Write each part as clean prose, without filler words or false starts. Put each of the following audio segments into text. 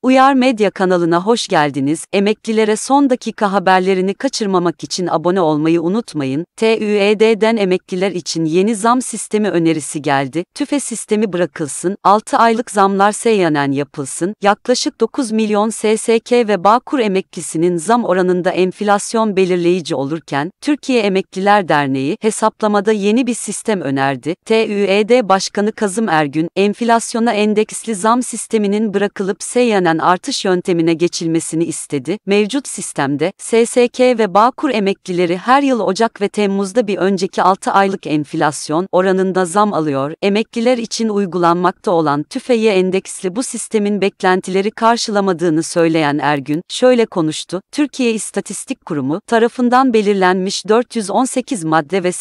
Uyar Medya kanalına hoş geldiniz. Emeklilere son dakika haberlerini kaçırmamak için abone olmayı unutmayın. TÜED'den emekliler için yeni zam sistemi önerisi geldi. TÜFE sistemi bırakılsın, 6 aylık zamlar seyyanen yapılsın. Yaklaşık 9 milyon SSK ve Bağkur emeklisinin zam oranında enflasyon belirleyici olurken, Türkiye Emekliler Derneği hesaplamada yeni bir sistem önerdi. TÜED Başkanı Kazım Ergün, enflasyona endeksli zam sisteminin bırakılıp seyyanen artış yöntemine geçilmesini istedi. Mevcut sistemde, SSK ve Bağkur emeklileri her yıl Ocak ve Temmuz'da bir önceki 6 aylık enflasyon oranında zam alıyor. Emekliler için uygulanmakta olan TÜFE'ye endeksli bu sistemin beklentileri karşılamadığını söyleyen Ergün, şöyle konuştu: Türkiye İstatistik Kurumu tarafından belirlenmiş 418 madde ve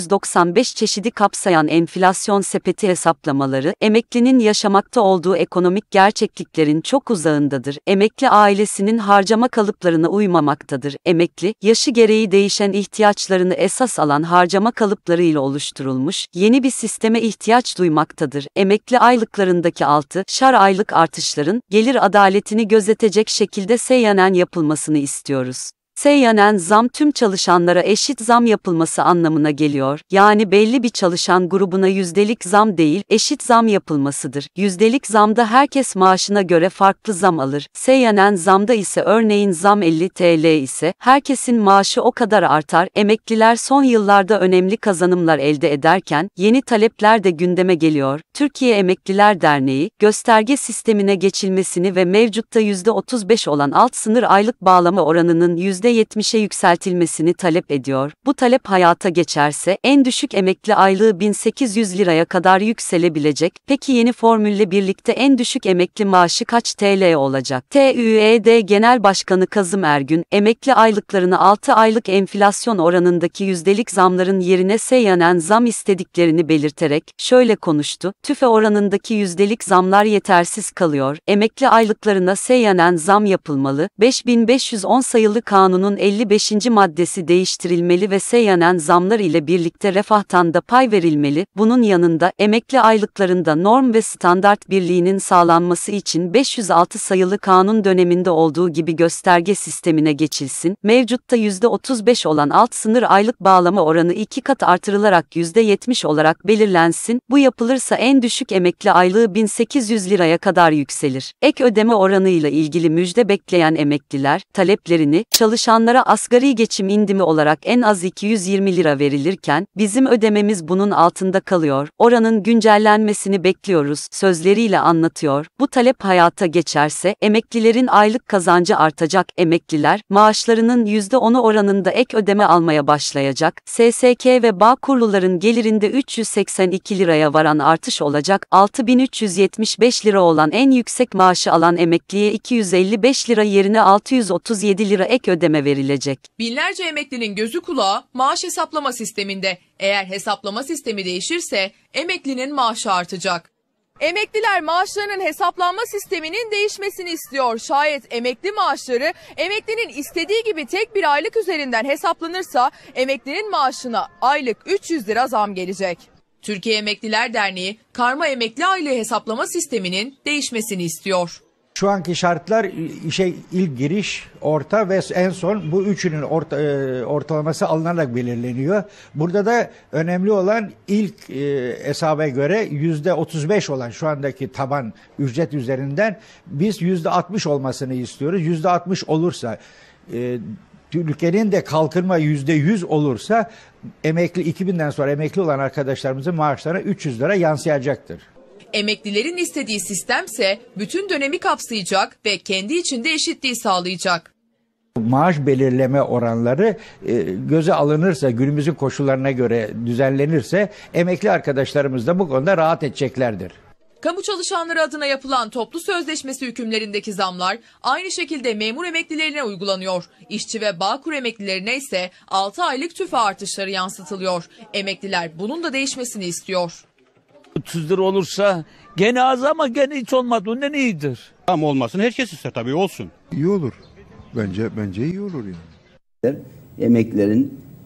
895 çeşidi kapsayan enflasyon sepeti hesaplamaları, emeklinin yaşamakta olduğu ekonomik gerçekliklerin çok uzağındadır. Emekli ailesinin harcama kalıplarına uymamaktadır. Emekli, yaşı gereği değişen ihtiyaçlarını esas alan harcama kalıplarıyla oluşturulmuş yeni bir sisteme ihtiyaç duymaktadır. Emekli aylıklarındaki 6'şar aylık artışların gelir adaletini gözetecek şekilde seyyanen yapılmasını istiyoruz. Seyyanen zam tüm çalışanlara eşit zam yapılması anlamına geliyor. Yani belli bir çalışan grubuna yüzdelik zam değil, eşit zam yapılmasıdır. Yüzdelik zamda herkes maaşına göre farklı zam alır. Seyyanen zamda ise örneğin zam 50 TL ise herkesin maaşı o kadar artar. Emekliler son yıllarda önemli kazanımlar elde ederken yeni talepler de gündeme geliyor. Türkiye Emekliler Derneği, gösterge sistemine geçilmesini ve mevcutta %35 olan alt sınır aylık bağlama oranının %70'e yükseltilmesini talep ediyor. Bu talep hayata geçerse en düşük emekli aylığı 1800 liraya kadar yükselebilecek. Peki yeni formülle birlikte en düşük emekli maaşı kaç TL olacak? TÜED Genel Başkanı Kazım Ergün, emekli aylıklarını 6 aylık enflasyon oranındaki yüzdelik zamların yerine seyyanen zam istediklerini belirterek şöyle konuştu: TÜFE oranındaki yüzdelik zamlar yetersiz kalıyor. Emekli aylıklarına seyyanen zam yapılmalı. 5510 sayılı Kanunun 55. maddesi değiştirilmeli ve seyyanen zamlar ile birlikte refahtan da pay verilmeli. Bunun yanında emekli aylıklarında norm ve standart birliğinin sağlanması için 506 sayılı kanun döneminde olduğu gibi gösterge sistemine geçilsin. Mevcutta %35 olan alt sınır aylık bağlama oranı 2 kat artırılarak %70 olarak belirlensin. Bu yapılırsa en düşük emekli aylığı 1800 liraya kadar yükselir. Ek ödeme oranıyla ilgili müjde bekleyen emekliler, taleplerini, çalışanlara asgari geçim indimi olarak en az 220 lira verilirken, bizim ödememiz bunun altında kalıyor, oranın güncellenmesini bekliyoruz sözleriyle anlatıyor. Bu talep hayata geçerse, emeklilerin aylık kazancı artacak. Emekliler, maaşlarının %10'u oranında ek ödeme almaya başlayacak. SSK ve Bağkurluların gelirinde 382 liraya varan artış olacak. 6375 lira olan en yüksek maaşı alan emekliye 255 lira yerine 637 lira ek ödeme verilecek. Binlerce emeklinin gözü kulağı maaş hesaplama sisteminde. Eğer hesaplama sistemi değişirse emeklinin maaşı artacak. Emekliler maaşlarının hesaplanma sisteminin değişmesini istiyor. Şayet emekli maaşları emeklinin istediği gibi tek bir aylık üzerinden hesaplanırsa emeklinin maaşına aylık 300 lira zam gelecek. Türkiye Emekliler Derneği karma emekli aylığı hesaplama sisteminin değişmesini istiyor. Şu anki şartlar işe ilk giriş, orta ve en son bu üçünün ortalaması alınarak belirleniyor. Burada da önemli olan ilk hesaba göre %35 olan şu andaki taban ücret üzerinden biz %60 olmasını istiyoruz. %60 olursa Türkiye'nin de kalkınma %100 olursa emekli 2000'den sonra emekli olan arkadaşlarımızın maaşlarına 300 lira yansıyacaktır. Emeklilerin istediği sistemse bütün dönemi kapsayacak ve kendi içinde eşitliği sağlayacak. Maaş belirleme oranları göze alınırsa, günümüzün koşullarına göre düzenlenirse emekli arkadaşlarımız da bu konuda rahat edeceklerdir. Kamu çalışanları adına yapılan toplu sözleşmesi hükümlerindeki zamlar aynı şekilde memur emeklilerine uygulanıyor. İşçi ve Bağkur emeklilerine ise 6 aylık TÜFE artışları yansıtılıyor. Emekliler bunun da değişmesini istiyor. 30 lira olursa gene az ama gene hiç olmadığından iyidir. Tam olmasın, herkes ister tabii, olsun. İyi olur. Bence iyi olur yani. Emeklilerin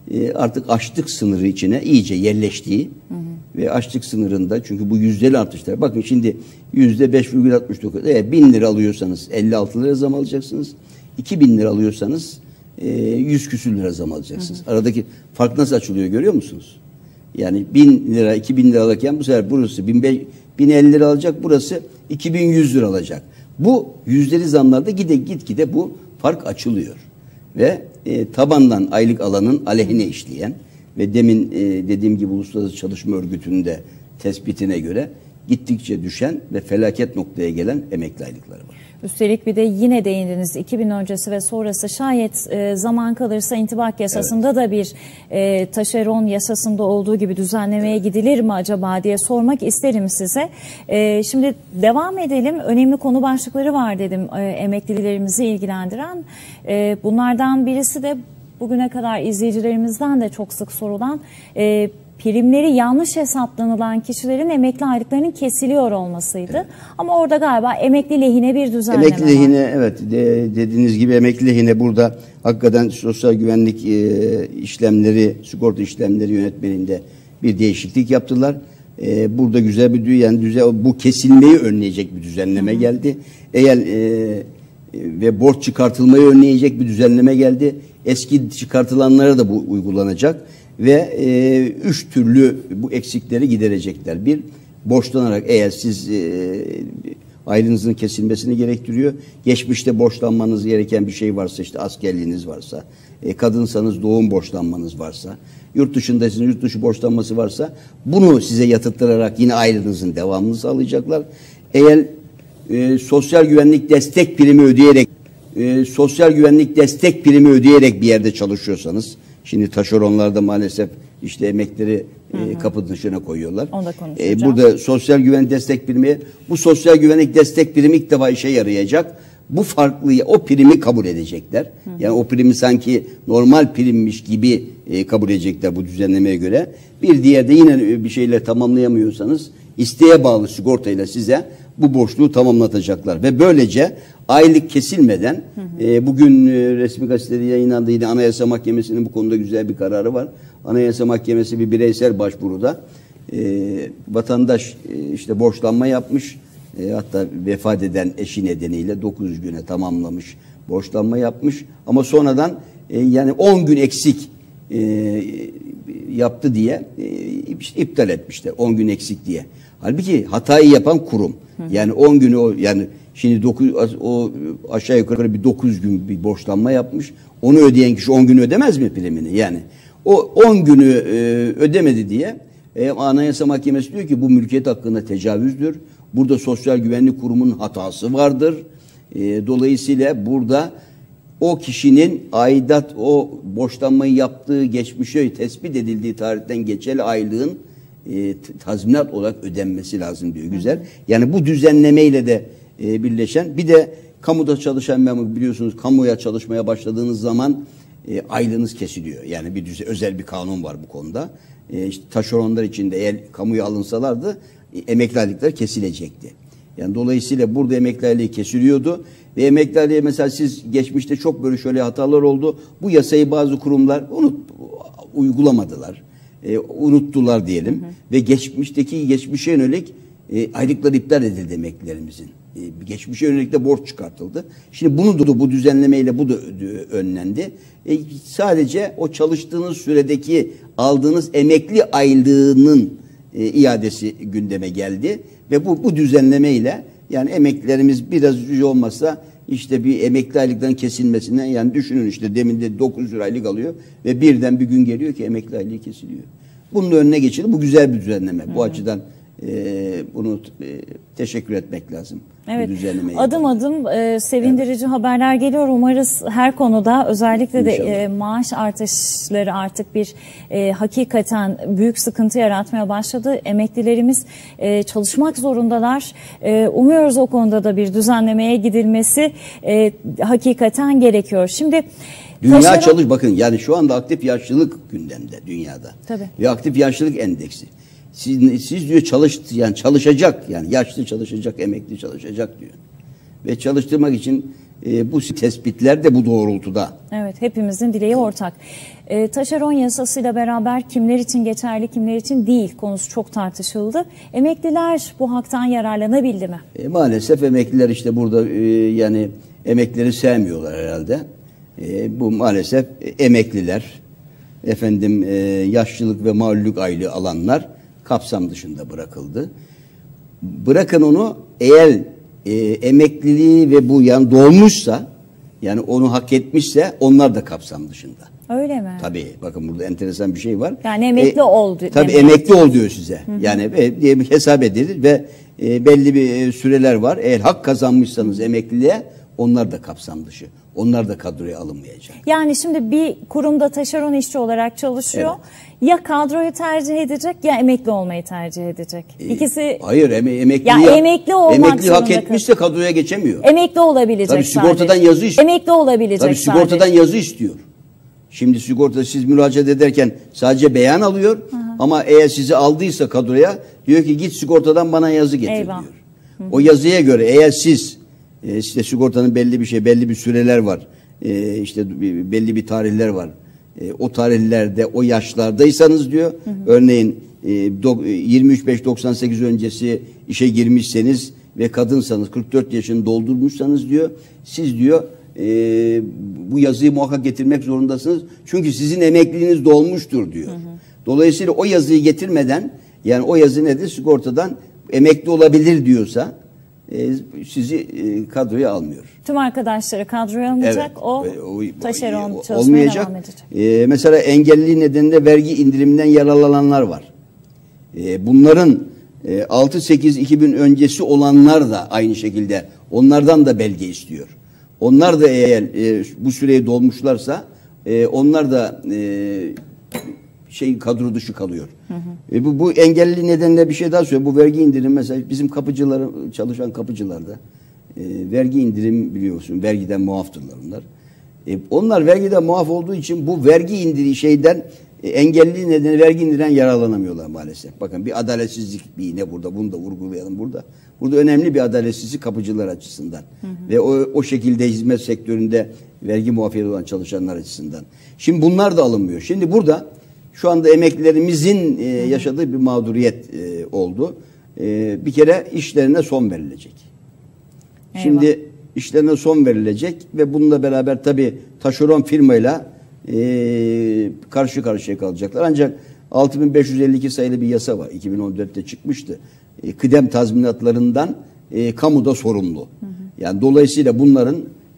artık açlık sınırı içine iyice yerleştiği ve açlık sınırında, çünkü bu yüzdeli artışlar. Bakın şimdi %5,69. Eğer 1000 lira alıyorsanız 56 lira zam alacaksınız. 2000 lira alıyorsanız 100 küsür lira zam alacaksınız. Aradaki fark nasıl açılıyor görüyor musunuz? Yani 1000 lira 2000 lira alırken bu sefer burası 1050 lira alacak, burası 2100 lira alacak. Bu yüzdeli zamlarda gitgide bu fark açılıyor. Ve tabandan aylık alanın aleyhine işleyen ve demin dediğim gibi Uluslararası Çalışma Örgütü'nün de tespitine göre gittikçe düşen ve felaket noktaya gelen emekli aylıkları var. Üstelik bir de yine değindiniz 2000 öncesi ve sonrası, şayet zaman kalırsa intibak yasasında da bir taşeron yasasında olduğu gibi düzenlemeye gidilir mi acaba diye sormak isterim size. Şimdi devam edelim. Önemli konu başlıkları var dedim emeklilerimizi ilgilendiren. Bunlardan birisi de bugüne kadar izleyicilerimizden de çok sık sorulan primleri yanlış hesaplanılan kişilerin emekli aylıklarının kesiliyor olmasıydı. Evet. Ama orada galiba emekli lehine bir düzenleme emekli lehine var. Evet, dediğiniz gibi emekli lehine burada hakikaten sosyal güvenlik işlemleri, sigorta işlemleri yönetmeliğinde bir değişiklik yaptılar. Burada güzel bir bu kesilmeyi önleyecek bir düzenleme geldi. Eğer ve borç çıkartılmayı önleyecek bir düzenleme geldi. Eski çıkartılanlara da bu uygulanacak. Ve 3 türlü bu eksikleri giderecekler. Bir, borçlanarak, eğer siz aylığınızın kesilmesini gerektiriyor. Geçmişte borçlanmanız gereken bir şey varsa, işte askerliğiniz varsa, kadınsanız doğum borçlanmanız varsa, yurt dışındaysanız yurt dışı borçlanması varsa bunu size yatırtırarak yine aylığınızın devamını sağlayacaklar. Eğer sosyal güvenlik destek primi ödeyerek bir yerde çalışıyorsanız, şimdi taşeronlarda maalesef işte emekleri kapı dışına koyuyorlar. Burada sosyal güvenlik destek primi, bu sosyal güvenlik destek primi ilk defa işe yarayacak. Bu farklıyı, o primi kabul edecekler. Yani o primi sanki normal primmiş gibi kabul edecekler bu düzenlemeye göre. Bir diğer de yine bir şeyle tamamlayamıyorsanız isteğe bağlı sigortayla size bu borçluğu tamamlatacaklar. Ve böylece aylık kesilmeden bugün resmi gazetede yayınlandı, yine Anayasa Mahkemesi'nin bu konuda güzel bir kararı var. Anayasa Mahkemesi bir bireysel başvuruda vatandaş işte borçlanma yapmış, hatta vefat eden eşi nedeniyle 900 güne tamamlamış, borçlanma yapmış ama sonradan yani 10 gün eksik yaptı diye iptal etmişler, 10 gün eksik diye. Halbuki hatayı yapan kurum. Yani 10 günü yani şimdi o aşağı yukarı bir 900 gün bir borçlanma yapmış. Onu ödeyen kişi 10 gün ödemez mi primini? Yani o 10 günü ödemedi diye Anayasa Mahkemesi diyor ki bu mülkiyet hakkında tecavüzdür. Burada Sosyal Güvenlik Kurumu'nun hatası vardır. Dolayısıyla burada o kişinin aidat, o borçlanmayı yaptığı geçmişe tespit edildiği tarihten geçerli aylığın tazminat olarak ödenmesi lazım diyor. Güzel. Yani bu düzenlemeyle de birleşen, bir de kamuda çalışan memur, biliyorsunuz kamuya çalışmaya başladığınız zaman aylığınız kesiliyor. Yani özel bir kanun var bu konuda. İşte taşeronlar için de eğer kamuya alınsalardı emekli aylıkları kesilecekti. Yani dolayısıyla burada emekli aylığı kesiliyordu ve emekli aylığı mesela siz geçmişte çok böyle şöyle hatalar oldu. Bu yasayı bazı kurumlar uygulamadılar. Unuttular diyelim. Ve geçmişe yönelik aylıkları iptal edildi emeklilerimizin. Geçmişe yönelik de borç çıkartıldı. Şimdi bu düzenlemeyle bu da önlendi. Sadece o çalıştığınız süredeki aldığınız emekli aylığının iadesi gündeme geldi ve bu düzenlemeyle yani emeklilerimiz biraz üzücü olmasa işte bir emekli aylıkların kesilmesinden, yani düşünün işte demin de 900 lira aylık alıyor ve birden bir gün geliyor ki emekli aylığı kesiliyor. Bunun önüne geçildi. Bu güzel bir düzenleme. Bu açıdan bunu teşekkür etmek lazım. Evet. Adım adım sevindirici haberler geliyor. Umarız her konuda, özellikle de maaş artışları artık bir hakikaten büyük sıkıntı yaratmaya başladı. Emeklilerimiz çalışmak zorundalar. Umuyoruz o konuda da bir düzenlemeye gidilmesi hakikaten gerekiyor. Şimdi bakın yani şu anda aktif yaşlılık gündemde dünyada. Tabii. Ve aktif yaşlılık endeksi. Siz diyor çalışacak, yani yaşlı çalışacak, emekli çalışacak diyor. Ve çalıştırmak için Bu tespitler de bu doğrultuda. Evet, hepimizin dileği ortak. Taşeron yasasıyla beraber kimler için geçerli, kimler için değil konusu çok tartışıldı. Emekliler bu haktan yararlanabildi mi? Maalesef emekliler işte burada yani emeklileri sevmiyorlar herhalde. Bu maalesef emekliler, efendim yaşlılık ve mağlullük aylığı alanlar kapsam dışında bırakıldı. Bırakın onu, eğer emekliliği ve bu yani dolmuşsa, yani onu hak etmişse onlar da kapsam dışında. Öyle mi? Tabii, bakın burada enteresan bir şey var. Yani emekli ol diyor. Tabii emekli ol diyor size. Hı-hı. Yani diye hesap edilir ve belli bir süreler var. Eğer hak kazanmışsanız emekliliğe, onlar da kapsam dışı. Onlar da kadroya alınmayacak. Yani şimdi bir kurumda taşeron işçi olarak çalışıyor. Evet. Ya kadroyu tercih edecek ya emekli olmayı tercih edecek. İkisi. Hayır, emekli hak etmişse kadroya geçemiyor. Emekli olabilecek. Tabii sigortadan yazı istiyor. Emekli olabilecek. Tabii sigortadan yazı istiyor. Şimdi sigorta siz müracaat ederken sadece beyan alıyor. Hı-hı. Ama eğer sizi aldıysa kadroya, diyor ki git sigortadan bana yazı getir diyor. Hı-hı. O yazıya göre eğer siz işte sigortanın belli bir süreler var. İşte belli bir tarihler var. O tarihlerde, o yaşlardaysanız diyor. Hı hı. Örneğin 23.5.98 öncesi işe girmişseniz ve kadınsanız, 44 yaşını doldurmuşsanız diyor, siz diyor bu yazıyı muhakkak getirmek zorundasınız. Çünkü sizin emekliliğiniz dolmuştur diyor. Hı hı. Dolayısıyla o yazıyı getirmeden, yani o yazı nedir? Sigortadan emekli olabilir diyorsa sizi kadroya almıyor. Tüm arkadaşları kadroya almayacak, evet, o taşeron çalışmaya olmayacak. Devam edecek. Mesela engelliliği nedeniyle vergi indiriminden yararlananlar var. Bunların 6-8-2000 öncesi olanlar da aynı şekilde onlardan da belge istiyor. Onlar da eğer bu süreyi dolmuşlarsa onlar da kadro dışı kalıyor. Hı hı. Bu engelli nedeniyle bir şey daha söyleyeyim. Bu vergi indirimi mesela bizim çalışan kapıcılarda vergi indirim biliyorsun. Vergiden muaftırlar onlar. Onlar vergiden muaf olduğu için bu vergi engelli nedeniyle vergi indiren yararlanamıyorlar maalesef. Bakın bir adaletsizlik bir yine burada. Bunu da vurgulayalım burada. Burada önemli bir adaletsizlik kapıcılar açısından. Hı hı. Ve o şekilde hizmet sektöründe vergi muafiyeti olan çalışanlar açısından. Şimdi bunlar da alınmıyor. Şimdi burada şu anda emeklilerimizin yaşadığı bir mağduriyet oldu. Bir kere işlerine son verilecek. Eyvah. Şimdi işlerine son verilecek ve bununla beraber tabii taşeron firmayla karşı karşıya kalacaklar. Ancak 6552 sayılı bir yasa var. 2014'te çıkmıştı. Kıdem tazminatlarından kamuda sorumlu. Hı hı. Yani dolayısıyla bunların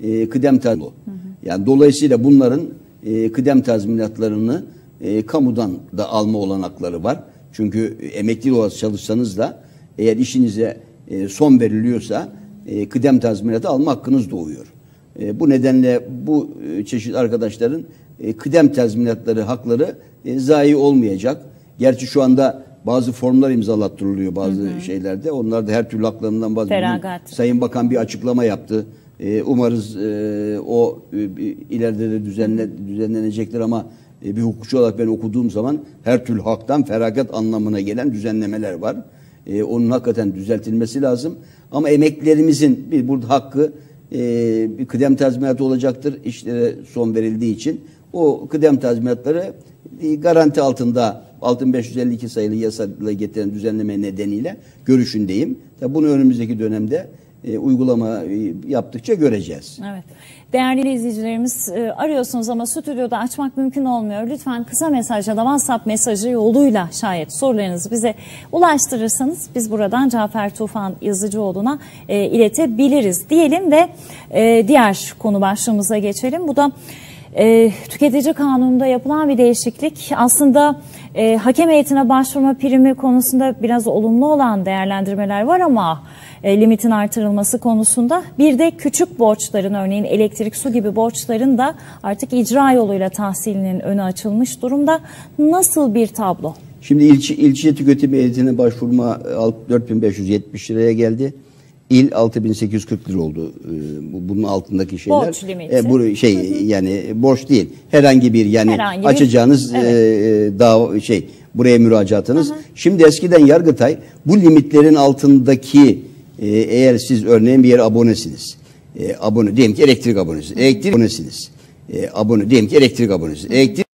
kıdem tazminatlarını kamudan da alma olanakları var. Çünkü emekli olarak çalışsanız da eğer işinize son veriliyorsa kıdem tazminatı alma hakkınız doğuyor. Bu nedenle bu çeşit arkadaşların kıdem tazminatları hakları zayi olmayacak. Gerçi şu anda bazı formlar imzalattırılıyor bazı şeylerde. Onlar da her türlü haklarından bahsediyor. Sayın Bakan bir açıklama yaptı. Umarız o ileride de düzenlenecektir ama bir hukukçu olarak ben okuduğum zaman her türlü haktan feragat anlamına gelen düzenlemeler var. Onun hakikaten düzeltilmesi lazım. Ama emeklilerimizin burada hakkı bir kıdem tazminatı olacaktır. İşlere son verildiği için o kıdem tazminatları garanti altında 6552 sayılı yasayla getiren düzenleme nedeniyle görüşündeyim. Tabii bunu önümüzdeki dönemde uygulama yaptıkça göreceğiz. Evet. Değerli izleyicilerimiz, arıyorsunuz ama stüdyoda açmak mümkün olmuyor. Lütfen kısa mesaj ya da WhatsApp mesajı yoluyla şayet sorularınızı bize ulaştırırsanız biz buradan Cafer Tufan Yazıcıoğlu'na iletebiliriz diyelim ve diğer konu başlığımıza geçelim. Bu da tüketici kanununda yapılan bir değişiklik. Aslında hakem heyetine başvurma primi konusunda biraz olumlu olan değerlendirmeler var ama limitin artırılması konusunda bir de küçük borçların, örneğin elektrik, su gibi borçların da artık icra yoluyla tahsilinin önü açılmış durumda. Nasıl bir tablo? Şimdi ilçe tüketim heyetine başvurma 4.570 liraya geldi. İl 6.840 lira oldu. Bunun altındaki şeyler. Borç limiti. Yani borç değil. Herhangi bir açacağınız evet. Buraya müracaatınız. Hı hı. Şimdi eskiden Yargıtay bu limitlerin altındaki eğer siz örneğin bir yere abonesiniz. abone diyelim ki elektrik abonesiniz. Elektrik abonesiniz. Abone diyelim ki elektrik abonesiniz. Elektrik